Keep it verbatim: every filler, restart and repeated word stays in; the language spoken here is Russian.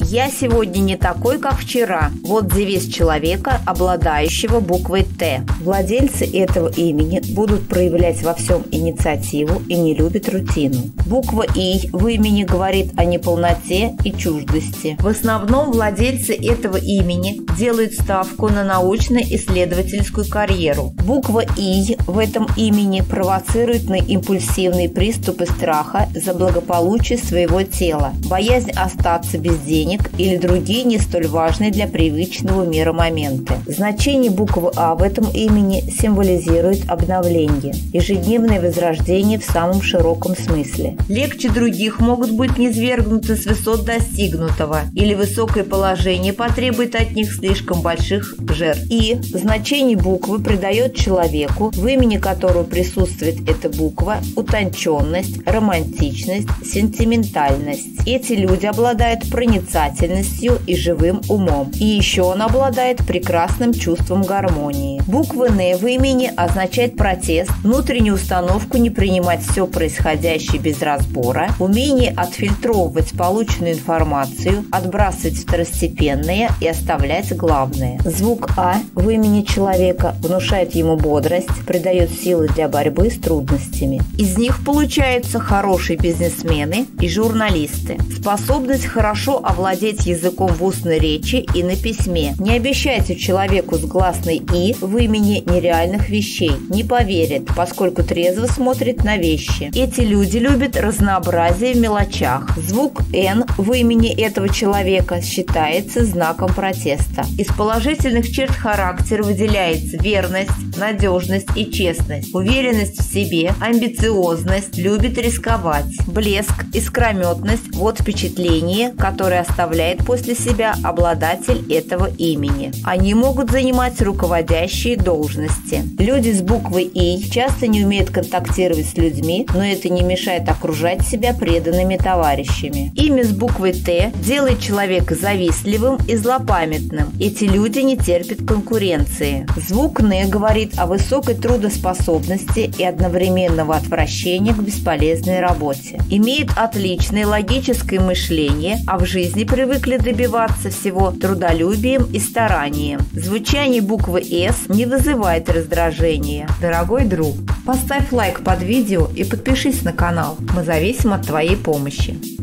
«Я сегодня не такой, как вчера». Вот девиз человека, обладающего буквой «Т». Владельцы этого имени будут проявлять во всем инициативу и не любят рутину. Буква «И» в имени говорит о неполноте и чуждости. В основном владельцы этого имени делают ставку на научно-исследовательскую карьеру. Буква «И» в этом имени провоцирует на импульсивные приступы страха за благополучие своего тела, боязнь остаться без денег или другие не столь важные для привычного мира моменты. Значение буквы «А» в этом имени символизирует обновление, ежедневное возрождение в самом широком смысле. Легче других могут быть низвергнуты с высот достигнутого, или высокое положение потребует от них слишком больших жертв. И значение буквы придает человеку, в имени которого присутствует эта буква, утонченность, романтичность, сентиментальность. Эти люди обладают проницательностью и живым умом. И еще он обладает прекрасным чувством гармонии. Буква «Н» в имени означает протест, внутреннюю установку не принимать все происходящее без разбора, умение отфильтровывать полученную информацию, отбрасывать второстепенное и оставлять главное. Звук «А» в имени человека внушает ему бодрость, придает силы для борьбы с трудностями. Из них получаются хорошие бизнесмены и журналисты. Способность хорошо овладеть языком в устной речи и на письме. Не обещайте человеку с гласной «И» в имени нереальных вещей. Не поверит, поскольку трезво смотрит на вещи. Эти люди любят разнообразие в мелочах. Звук «Н» в имени этого человека считается знаком протеста. Из положительных черт характера выделяется верность, надежность и честность, уверенность в себе, амбициозность, любит рисковать, блеск, искрометность – вот впечатление, которое оставляет после себя обладатель этого имени. Они могут занимать руководящие должности. Люди с буквой «И» часто не умеют контактировать с людьми, но это не мешает окружать себя преданными товарищами. Имя с буквой «Т» делает человека завистливым и злопамятным. Эти люди не терпят конкуренции. Звук «Н» говорит о высокой трудоспособности и одновременного отвращения к бесполезной работе. Имеют отличное логическое мышление, а в жизни привыкли добиваться всего трудолюбием и старанием. Звучание буквы «С» не вызывает раздражения. Дорогой друг, поставь лайк под видео и подпишись на канал. Мы зависим от твоей помощи.